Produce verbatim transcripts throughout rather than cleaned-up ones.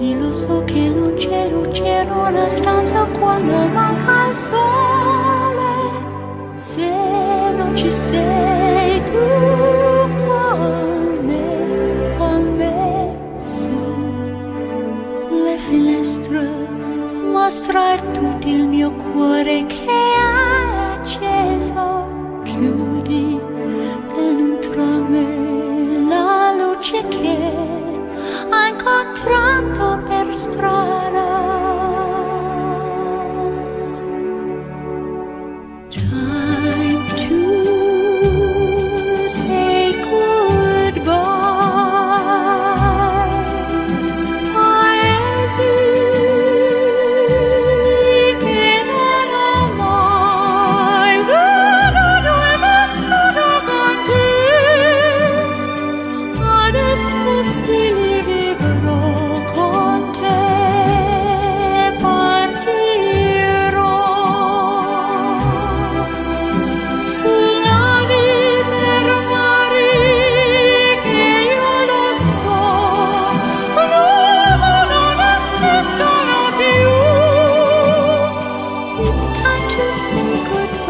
Sì, lo so che non c'è luce in una stanza quando manca il sole. Se non ci sei tu con me, con me, su le finestre mostra tutto il mio cuore che è acceso. Chiudi dentro me la luce che ho incontrato per strada. Time to say goodbye. Paesi che non ho mai veduto e vissuto con te. Adesso sì li vivrò con te, partirò sulla via per mari che io lo so, l'uomo non esistono più. It's time to say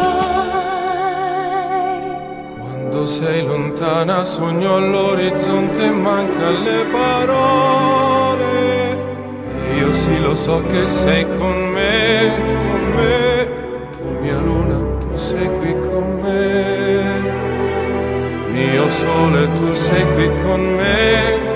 goodbye. Quando sei lontana sogno all'orizzonte e manca le parole. E io sì lo so che sei con me, con me. Tu mia luna, tu sei qui con me. Mio sole, tu sei qui con me.